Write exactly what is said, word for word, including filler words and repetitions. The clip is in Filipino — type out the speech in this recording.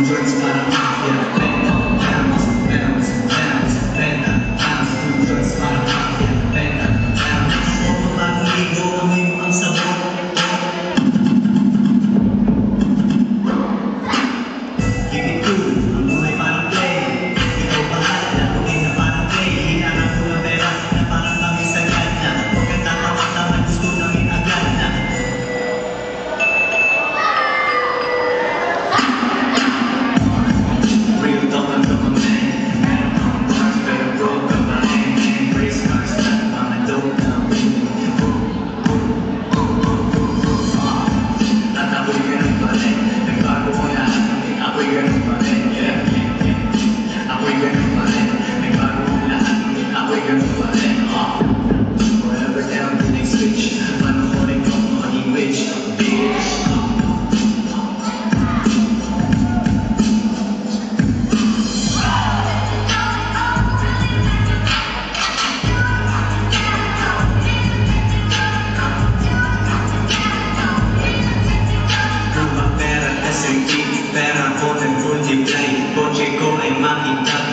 words para mafia. Benta, pounds, pounds, pounds, benta, pounds, two words para mafia. Benta, pounds. O mabagong ligo, amoy mo ang sabon. Keep it cool, ang buhay parang play. Ikaw bahala, lakuin na parang play. Hinarap ko na pera na parang kami sagad na. Huwag kang tatawa-tawa, gusto namin agad na. Real talk, I'm talking man. Meron akong bars, pero broke ka ba? And race cars, lahat mga dope na win. Tataboy ka ng balik, nagbago ko lahat. Ako'y ganun pa rin, yeah, yeah, yeah. Ako'y ganun pa rin, nagbago ko lahat. Ako'y ganun pa rin, oh. Forever down to next switch. Panoorin ko maging rich, bitch. Pera ko nag-multiply, kotse ko ay makita